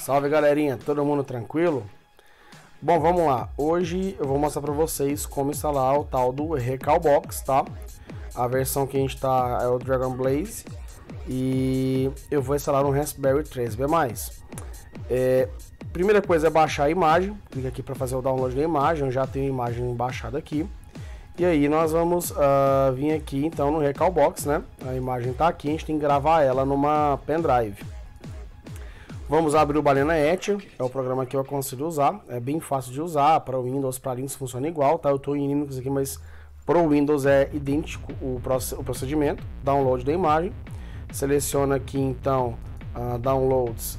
Salve galerinha, todo mundo tranquilo? Bom, vamos lá. Hoje eu vou mostrar para vocês como instalar o tal do Recalbox, tá? A versão que a gente tá é o Dragon Blaze e eu vou instalar no Raspberry 3B+. Primeira coisa é baixar a imagem. Clica aqui para fazer o download da imagem. Eu já tenho a imagem baixada aqui. E aí nós vamos vir aqui então no Recalbox, né? A imagem tá aqui, a gente tem que gravar ela numa pendrive. Vamos abrir o Balena Etcher, é o programa que eu aconselho usar, é bem fácil de usar, para o Windows, para Linux funciona igual, tá? Eu estou em Linux aqui, mas para o Windows é idêntico o procedimento. Download da imagem, seleciona aqui então Downloads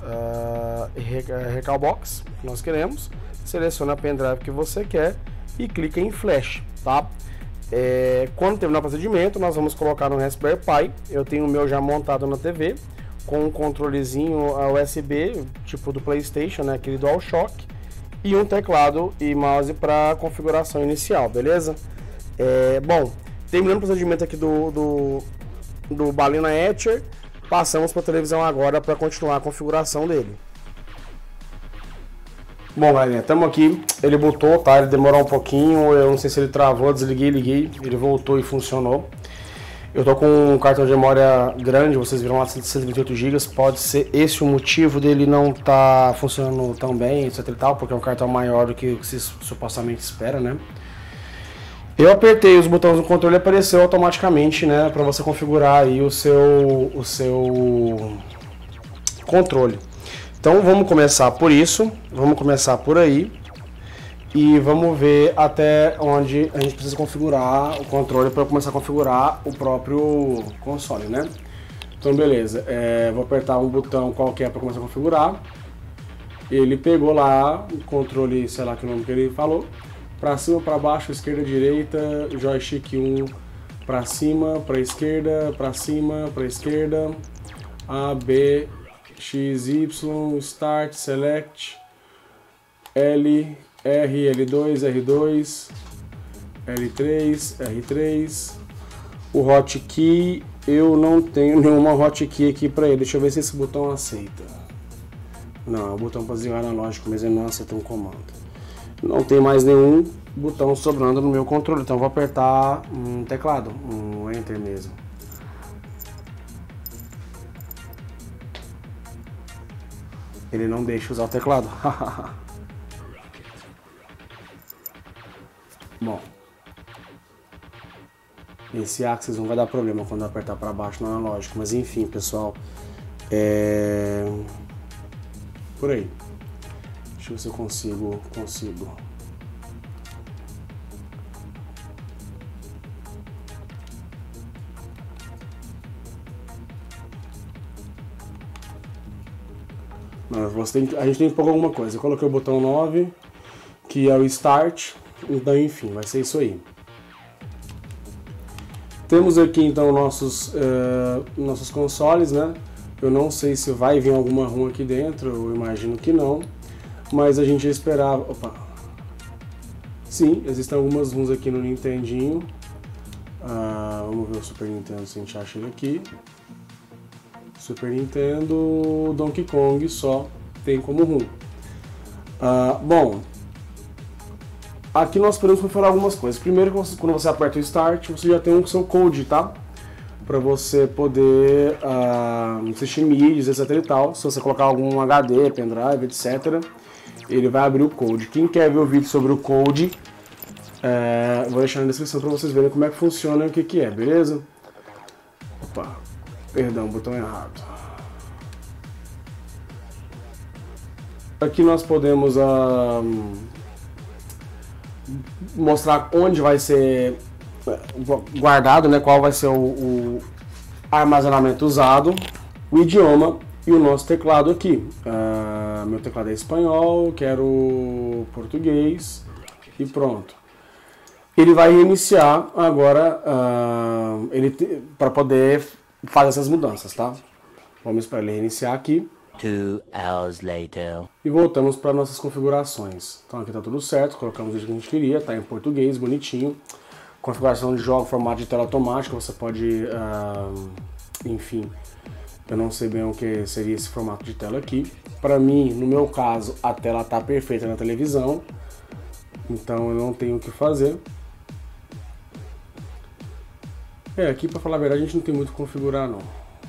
Recalbox, que nós queremos, seleciona a pendrive que você quer e clica em Flash, tá? Quando terminar o procedimento, nós vamos colocar no Raspberry Pi. Eu tenho o meu já montado na TV, com um controlezinho USB, tipo do PlayStation, né, aquele DualShock, e um teclado e mouse para configuração inicial, beleza? Bom, terminando o procedimento aqui do Balena Etcher, passamos para a televisão agora para continuar a configuração dele. Bom, galerinha, estamos aqui, ele botou, tá? Ele demorou um pouquinho, eu não sei se ele travou, desliguei, liguei, ele voltou e funcionou. Eu tô com um cartão de memória grande, vocês viram lá 128 GB, pode ser esse o motivo dele não tá funcionando tão bem, etc e tal, porque é um cartão maior do que se supostamente espera, né? Eu apertei os botões do controle e apareceu automaticamente, né, para você configurar aí o seu controle. Então vamos começar por isso, vamos começar por aí. E vamos ver até onde a gente precisa configurar o controle para começar a configurar o próprio console, né? Então beleza, vou apertar um botão qualquer para começar a configurar. Ele pegou lá o controle, sei lá que nome que ele falou, para cima, para baixo, esquerda, direita, joystick 1 para cima, para esquerda, para cima, para esquerda, A, B, X, Y, Start, Select, L, R, L2, R2, L3, R3. O hotkey, eu não tenho nenhuma hotkey aqui para ele. Deixa eu ver se esse botão aceita. Não, é o botão para desligar analógico, mas ele não aceita um comando. Não tem mais nenhum botão sobrando no meu controle, então eu vou apertar um teclado, um Enter mesmo. Ele não deixa usar o teclado. Bom, esse Axis não vai dar problema quando eu apertar para baixo no analógico, mas enfim, pessoal, por aí. Deixa eu ver se eu consigo. A gente tem que pôr alguma coisa. Eu coloquei o botão 9, que é o Start. Então, enfim, vai ser isso aí. Temos aqui então nossos consoles, né? Eu não sei se vai vir alguma ROM aqui dentro, eu imagino que não. Mas a gente esperava. Opa! Sim, existem algumas ROMs aqui no Nintendinho. Vamos ver o Super Nintendo se a gente acha ele aqui. Super Nintendo, Donkey Kong só tem como ROM. Bom. Aqui nós podemos configurar algumas coisas. Primeiro, quando você aperta o Start, você já tem o seu code, tá? Para você poder assistir mídias, etc e tal. Se você colocar algum HD, pendrive, etc, ele vai abrir o code. Quem quer ver o vídeo sobre o code, vou deixar na descrição para vocês verem como é que funciona e o que é, beleza? Opa, perdão, botão errado. Aqui nós podemos mostrar onde vai ser guardado, né, qual vai ser o armazenamento usado, o idioma e o nosso teclado aqui. Meu teclado é espanhol, quero português e pronto. Ele vai reiniciar agora para poder fazer essas mudanças, tá? Vamos para ele reiniciar aqui. 2 hours later. E voltamos para nossas configurações. Então aqui está tudo certo, colocamos o que a gente queria, está em português, bonitinho. Configuração de jogo, formato de tela automática, você pode, enfim, Eu não sei bem o que seria esse formato de tela aqui. Para mim, no meu caso, a tela está perfeita na televisão, então eu não tenho o que fazer. Aqui, para falar a verdade, a gente não tem muito o que configurar não.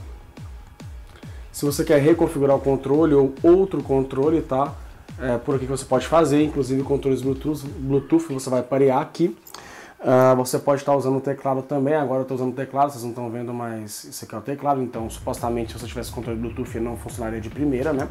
Se você quer reconfigurar o controle ou outro controle, tá? Por aqui que você pode fazer, inclusive controles Bluetooth, você vai parear aqui. Você pode estar usando o teclado também. Agora eu estou usando o teclado, vocês não estão vendo, mas isso aqui é o teclado. Então, supostamente, se você tivesse controle Bluetooth, ele não funcionaria de primeira, né?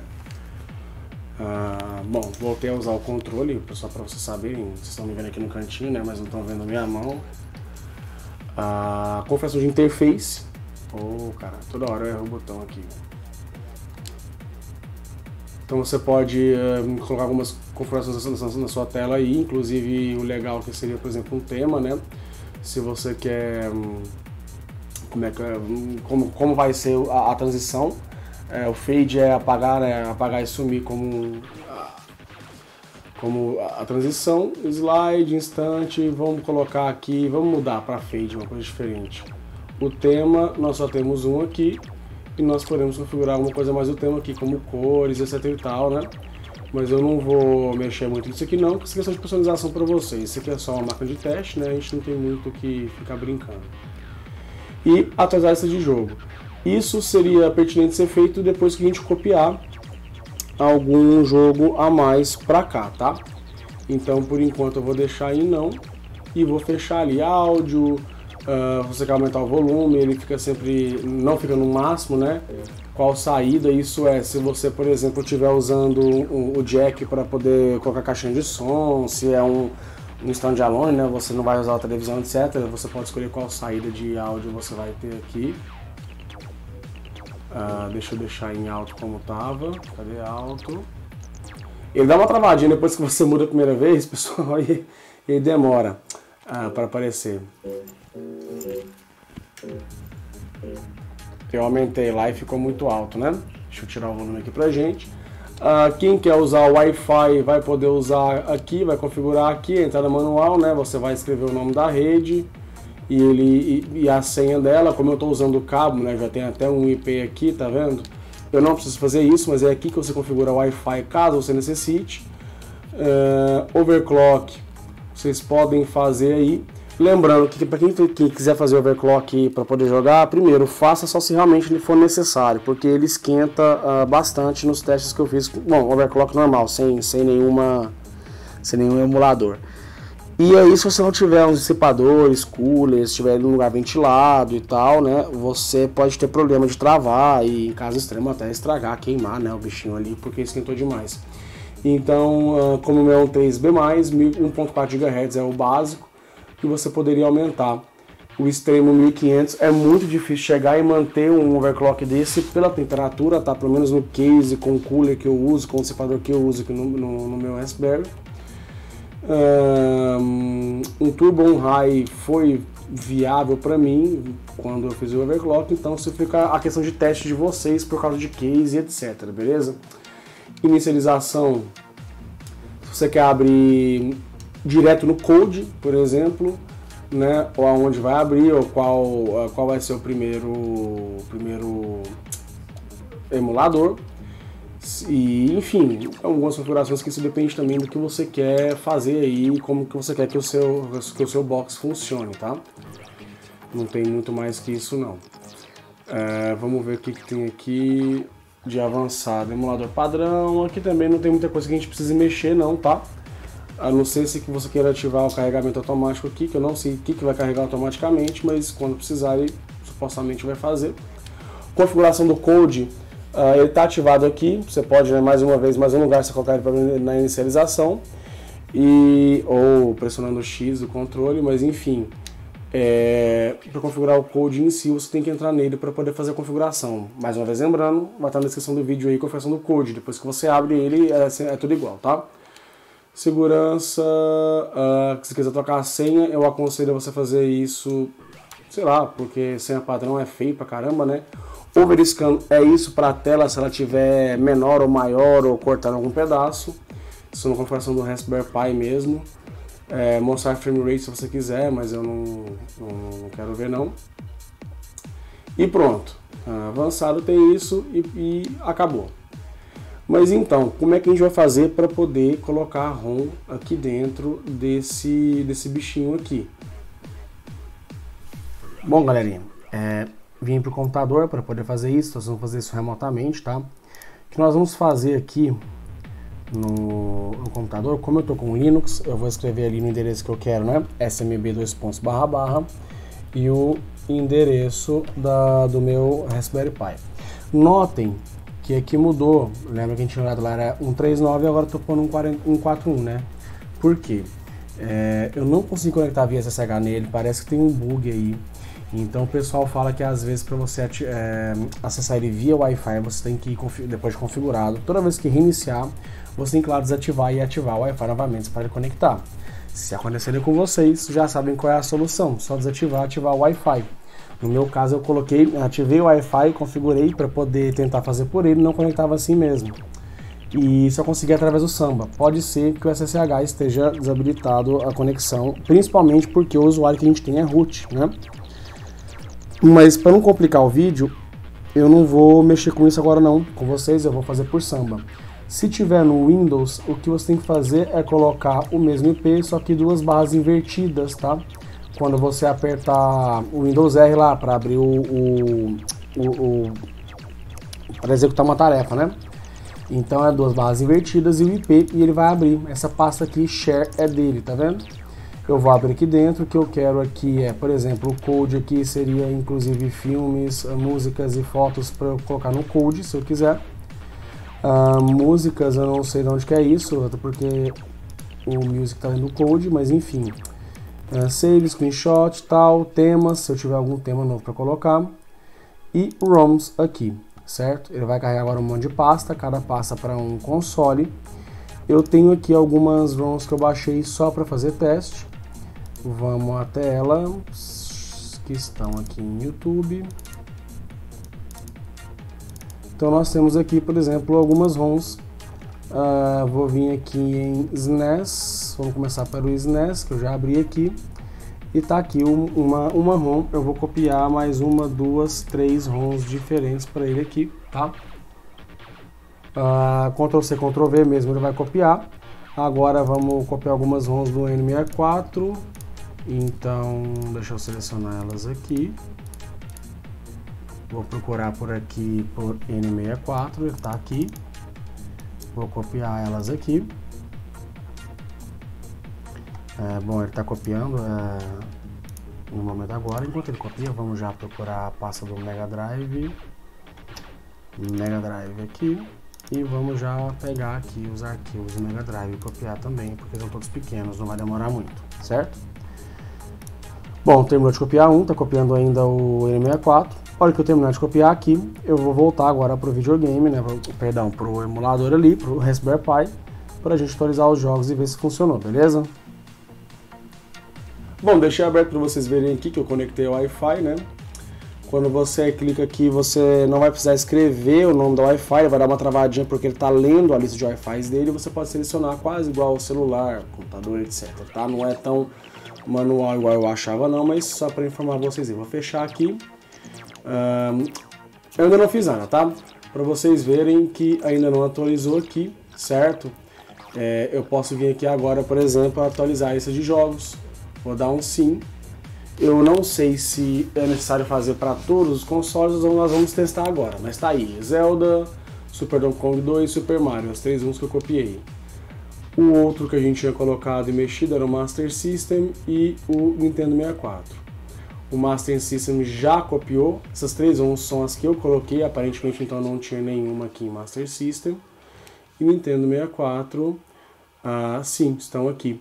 Bom, voltei a usar o controle, só para vocês saberem. Vocês estão me vendo aqui no cantinho, né? Mas não estão vendo a minha mão. Configuração de interface. Cara, toda hora eu erro o botão aqui. Então você pode colocar algumas configurações na sua tela aí, inclusive o legal que seria, por exemplo, um tema, né? Se você quer como vai ser a transição, o fade é apagar e sumir como a transição, slide, instante, vamos colocar aqui, vamos mudar para fade, uma coisa diferente. O tema, nós só temos um aqui. E nós podemos configurar alguma coisa mais do tema aqui, como cores, etc e tal, né? Mas eu não vou mexer muito nisso aqui não, porque isso é questão de personalização para vocês. Isso aqui é só uma máquina de teste, né? A gente não tem muito o que ficar brincando. E atualizar lista de jogo. Isso seria pertinente ser feito depois que a gente copiar algum jogo a mais para cá, tá? Então, por enquanto, eu vou deixar em não e vou fechar ali áudio. Você quer aumentar o volume, ele fica sempre, não fica no máximo, né? Qual saída? Isso se você, por exemplo, estiver usando o jack para poder colocar caixinha de som, se é um standalone, né? Você não vai usar a televisão, etc. Você pode escolher qual saída de áudio você vai ter aqui. Deixa eu deixar em alto como tava. Cadê alto? Ele dá uma travadinha depois que você muda a primeira vez, pessoal, e ele demora para aparecer. Eu aumentei lá e ficou muito alto, né? Deixa eu tirar o volume aqui pra gente. Quem quer usar o Wi-Fi vai poder usar aqui, vai configurar aqui, entrada manual, né? Você vai escrever o nome da rede e a senha dela. Como eu estou usando o cabo, né? Já tem até um IP aqui, tá vendo? Eu não preciso fazer isso, mas é aqui que você configura o Wi-Fi caso você necessite. Overclock, vocês podem fazer aí. Lembrando que para quem quiser fazer overclock para poder jogar, primeiro faça só se realmente for necessário, porque ele esquenta bastante nos testes que eu fiz. Bom, overclock normal, sem nenhum emulador. E aí, se você não tiver uns dissipadores, coolers, estiver em um lugar ventilado e tal, né, você pode ter problema de travar e, em caso extremo, até estragar, queimar, né, o bichinho ali, porque esquentou demais. Então, como o meu é um 3B+, 1.4 GHz é o básico, e você poderia aumentar. O extremo 1500 é muito difícil chegar e manter um overclock desse pela temperatura, tá? Pelo menos no case, com o cooler que eu uso, com o dissipador que eu uso aqui no meu Raspberry. Um Turbo On High foi viável para mim quando eu fiz o overclock, então isso fica a questão de teste de vocês por causa de case e etc, beleza? Inicialização, se você quer abrir direto no code, por exemplo, né, ou aonde vai abrir, ou qual vai ser o primeiro emulador, e enfim, algumas configurações que isso depende também do que você quer fazer aí, como que você quer que o seu box funcione, tá? Não tem muito mais que isso não. Vamos ver o que tem aqui de avançado. Emulador padrão, aqui também não tem muita coisa que a gente precisa mexer não, tá? A não ser se você queira ativar o carregamento automático aqui, que eu não sei o que vai carregar automaticamente, mas quando precisar ele supostamente vai fazer. Configuração do code, ele está ativado aqui, você pode, né, mais uma vez, mais um lugar você colocar ele na inicialização, ou pressionando o X do controle, mas enfim, para configurar o code em si, você tem que entrar nele para poder fazer a configuração. Mais uma vez lembrando, vai estar na descrição do vídeo aí a configuração do code, depois que você abre ele é tudo igual, tá? Segurança, se quiser trocar a senha, eu aconselho você fazer isso, sei lá, porque senha padrão é feio pra caramba, né? Overscan é isso para a tela se ela tiver menor ou maior ou cortar algum pedaço. Isso é uma configuração do Raspberry Pi mesmo. Mostrar frame rate se você quiser, mas eu não quero ver não. E pronto. avançado tem isso e acabou. Mas então, como é que a gente vai fazer para poder colocar a ROM aqui dentro desse bichinho aqui? Bom, galerinha, vim para o computador para poder fazer isso. Nós vamos fazer isso remotamente, tá? O que nós vamos fazer aqui no computador, como eu estou com Linux, eu vou escrever ali no endereço que eu quero, né? smb : e o endereço do meu Raspberry Pi. Notem que aqui mudou, lembra que a gente tinha olhado lá, era 139 e agora estou pondo 141, né? Por quê? Eu não consigo conectar via SSH nele, parece que tem um bug aí. Então o pessoal fala que às vezes para você acessar ele via Wi-Fi, você tem que ir, depois de configurado, toda vez que reiniciar, você tem que lá desativar e ativar o Wi-Fi novamente para ele conectar. Se acontecer com vocês, já sabem qual é a solução, só desativar e ativar o Wi-Fi. No meu caso eu ativei o Wi-Fi, configurei para poder tentar fazer por ele, não conectava assim mesmo. E só consegui através do Samba. Pode ser que o SSH esteja desabilitado a conexão, principalmente porque o usuário que a gente tem é root, né? Mas para não complicar o vídeo, eu não vou mexer com isso agora não, com vocês, eu vou fazer por Samba. Se tiver no Windows, o que você tem que fazer é colocar o mesmo IP, só que 2 barras invertidas, tá? Quando você apertar o Windows R lá para abrir para executar uma tarefa, né? Então é 2 barras invertidas e o IP, e ele vai abrir. Essa pasta aqui, share, é dele, tá vendo? Eu vou abrir aqui dentro, o que eu quero aqui por exemplo, o code aqui seria inclusive filmes, músicas e fotos para eu colocar no code, se eu quiser. Músicas, eu não sei de onde que é isso, até porque o music está dentro do code, mas enfim. Save, screenshot, tal, temas, se eu tiver algum tema novo para colocar. E ROMs aqui, certo? Ele vai carregar agora um monte de pasta, cada pasta para um console. Eu tenho aqui algumas ROMs que eu baixei só para fazer teste. Vamos até elas, que estão aqui em YouTube. Então nós temos aqui, por exemplo, algumas ROMs. Vou vir aqui em SNES, vamos começar pelo SNES, que eu já abri aqui. E tá aqui uma ROM, eu vou copiar mais 1, 2, 3 ROMs diferentes para ele aqui, tá? Ctrl C, Ctrl V mesmo, ele vai copiar. Agora vamos copiar algumas ROMs do N64. Então, deixa eu selecionar elas aqui. Vou procurar por aqui por N64, ele está aqui. Vou copiar elas aqui. Bom, ele está copiando no momento agora. Enquanto ele copia, vamos já procurar a pasta do Mega Drive. Mega Drive aqui. E vamos já pegar aqui os arquivos do Mega Drive e copiar também, porque são todos pequenos, não vai demorar muito, certo? Bom, terminou de copiar está copiando ainda o N64. A hora que eu terminar de copiar aqui, eu vou voltar agora para o videogame, né? Perdão, para o emulador ali, para o Raspberry Pi, para a gente atualizar os jogos e ver se funcionou, beleza? Bom, deixei aberto para vocês verem aqui que eu conectei o Wi-Fi, né? Quando você clica aqui, você não vai precisar escrever o nome do Wi-Fi, vai dar uma travadinha porque ele está lendo a lista de Wi-Fi dele, você pode selecionar quase igual ao celular, computador, etc, tá? Não é tão manual igual eu achava não, mas só para informar vocês, eu vou fechar aqui. Eu ainda não fiz nada, tá? Para vocês verem que ainda não atualizou aqui, certo? Eu posso vir aqui agora, por exemplo, atualizar a lista de jogos. Vou dar um sim. Eu não sei se é necessário fazer para todos os consoles, ou nós vamos testar agora. Mas tá aí, Zelda, Super Donkey Kong 2 e Super Mario, os 3 que eu copiei. O outro que a gente tinha colocado e mexido era o Master System e o Nintendo 64. O Master System já copiou, essas 3 são as que eu coloquei, aparentemente então não tinha nenhuma aqui em Master System. E Nintendo 64, sim, estão aqui.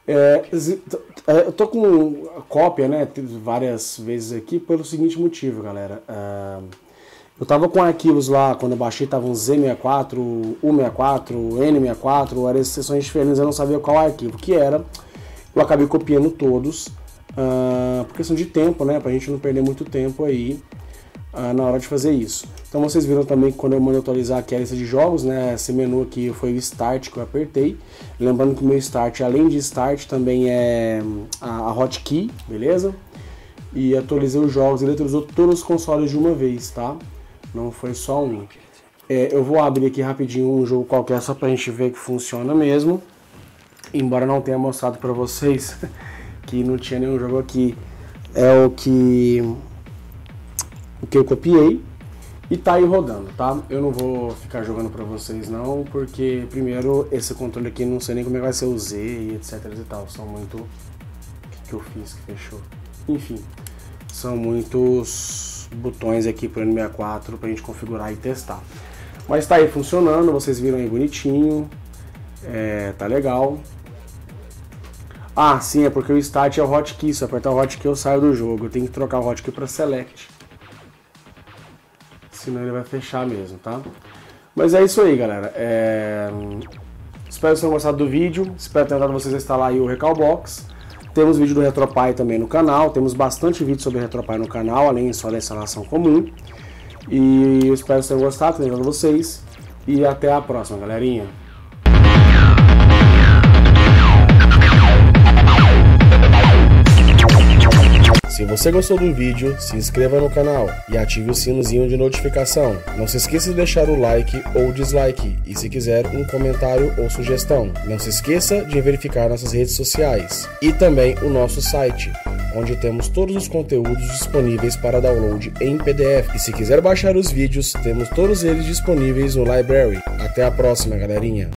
Eu tô com cópia, né, várias vezes aqui pelo seguinte motivo, galera. Eu tava com arquivos lá, quando eu baixei, estavam Z64, U64, N64, eram seções diferentes, eu não sabia qual arquivo que era. Eu acabei copiando todos, por questão de tempo, né, pra gente não perder muito tempo aí na hora de fazer isso. Então vocês viram também que quando eu mandei atualizar aqui a lista de jogos, né, esse menu aqui foi o Start que eu apertei. Lembrando que o meu Start, além de Start, também é a Hotkey, beleza? e atualizei os jogos. Ele atualizou todos os consoles de uma vez, tá? Não foi só um. Eu vou abrir aqui rapidinho um jogo qualquer só pra gente ver que funciona mesmo. Embora não tenha mostrado pra vocês que não tinha nenhum jogo aqui. É o que eu copiei e tá aí rodando, tá? Eu não vou ficar jogando pra vocês não, porque primeiro esse controle aqui não sei nem como é que vai ser o Z e etc e tal. São muito... O que eu fiz que fechou? Enfim, são muitos botões aqui pro N64 pra gente configurar e testar. Mas tá aí funcionando, vocês viram aí bonitinho, tá legal. Ah, sim, é porque o Start é o hotkey, se eu apertar o hotkey eu saio do jogo, eu tenho que trocar o hotkey para Select. Senão ele vai fechar mesmo, tá? Mas é isso aí, galera. Espero que tenham gostado do vídeo, espero ter ajudado vocês a instalar aí o Recalbox. Temos vídeo do RetroPie também no canal, temos bastante vídeo sobre RetroPie no canal, além só da instalação comum. E eu espero que tenham gostado, tenham ajudado vocês. E até a próxima, galerinha. Se você gostou do vídeo, se inscreva no canal e ative o sinozinho de notificação. Não se esqueça de deixar o like ou dislike e, se quiser, um comentário ou sugestão. Não se esqueça de verificar nossas redes sociais e também o nosso site, onde temos todos os conteúdos disponíveis para download em PDF. E se quiser baixar os vídeos, temos todos eles disponíveis no Library. Até a próxima, galerinha!